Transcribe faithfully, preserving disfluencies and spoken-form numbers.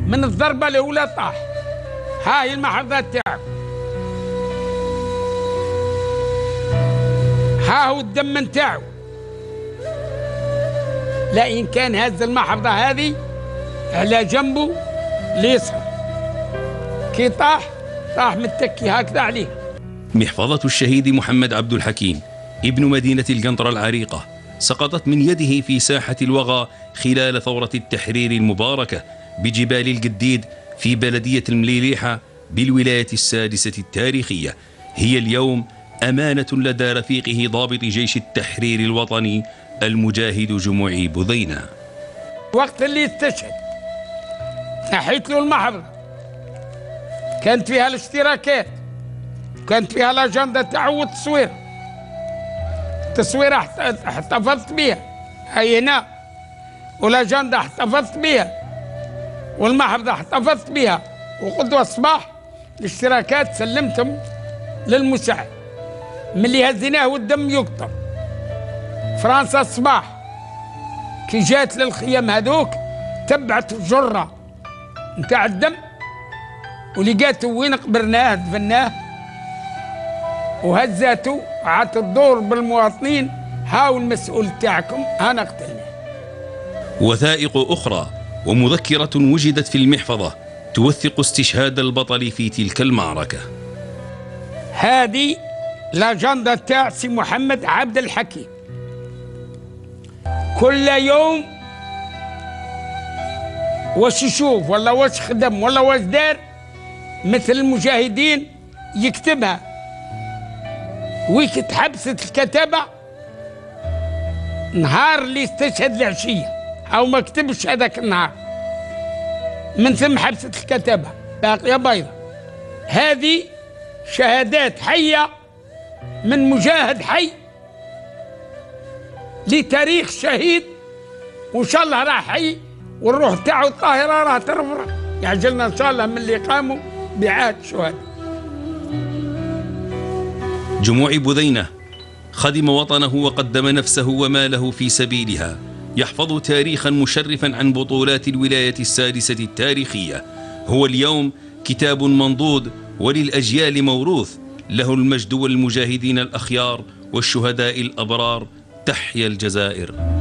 من الضربة الأولى طاح. هاي المحافظة تاعو، ها هو الدم نتاعو. لا إن كان هز المحافظة هذه على جنبه اليسار، كي طاح طاح متكي هكذا عليه. محفظة الشهيد محمد عبد الحكيم ابن مدينة القنطرة العريقة سقطت من يده في ساحة الوغى خلال ثورة التحرير المباركة بجبال القديد في بلدية المليليحة بالولاية السادسة التاريخية. هي اليوم أمانة لدى رفيقه ضابط جيش التحرير الوطني المجاهد جموعي بذينة. وقت اللي استشهد نحيت له المحفظة، كانت فيها الاشتراكات، كانت فيها الأجندة تاعو والتصوير. التصوير احتفظت بها، هي هنا، والأجندة احتفظت بها، والمحفظة احتفظت بها. وقدوة الصباح الاشتراكات سلمتهم للمساعد ملي هزيناه والدم يقطر. فرنسا الصباح كي جات للخيام هذوك تبعت الجرة نتاع الدم ولقاته وين قبرناه دفناه، وهزاته عاد الدور بالمواطنين، هاو المسؤول تاعكم انا قتلناه. وثائق أخرى ومذكرة وجدت في المحفظة توثق استشهاد البطل في تلك المعركة. هذه لاجندا تاع سي محمد عبد الحكيم. كل يوم واش يشوف ولا واش خدم ولا واش دار مثل المجاهدين يكتبها. ويك تحبست الكتابة نهار اللي استشهد العشية أو ما كتبش هذاك النهار، من ثم حبست الكتابة باقية بيضة. هذه شهادات حية من مجاهد حي لتاريخ شهيد، وإن شاء الله راه حي والروح تاعو الطاهرة راه ترفرح. يعجلنا إن شاء الله من اللي قاموا بعهد الشهداء. جموعي بذينة خدم وطنه وقدم نفسه وماله في سبيلها، يحفظ تاريخا مشرفا عن بطولات الولاية السادسة التاريخية. هو اليوم كتاب منضود وللأجيال موروث. له المجد والمجاهدين الأخيار والشهداء الأبرار. تحيا الجزائر.